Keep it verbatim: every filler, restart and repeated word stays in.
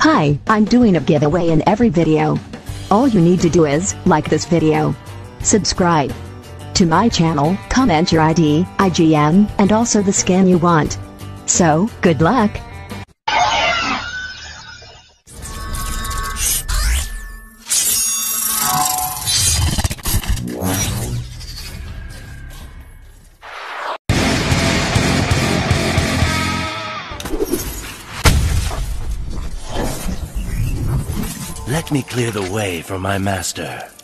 Hi, I'm doing a giveaway in every video. All you need to do is like this video, subscribe to my channel, comment your I D, I G N, and also the skin you want. So, good luck! Let me clear the way for my master.